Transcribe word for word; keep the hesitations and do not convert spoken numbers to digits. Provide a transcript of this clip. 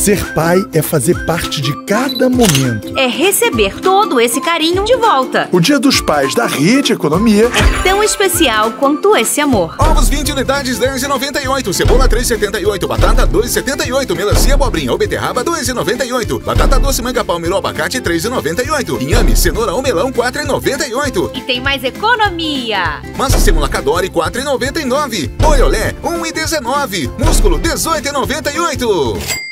Ser pai é fazer parte de cada momento. É receber todo esse carinho de volta. O Dia dos Pais da Rede Economia é tão especial quanto esse amor. Ovos vinte unidades, dez reais e noventa e oito. Cebola três reais e setenta e oito. Batata dois reais e setenta e oito. Melancia, abobrinha ou beterraba dois reais e noventa e oito. Batata doce, manga palmito, abacate três reais e noventa e oito. Inhame, cenoura ou melão quatro reais e noventa e oito. E tem mais economia. Massa semula Cadore quatro reais e noventa e nove. Olé, um real e dezenove. Músculo dezoito reais e noventa e oito.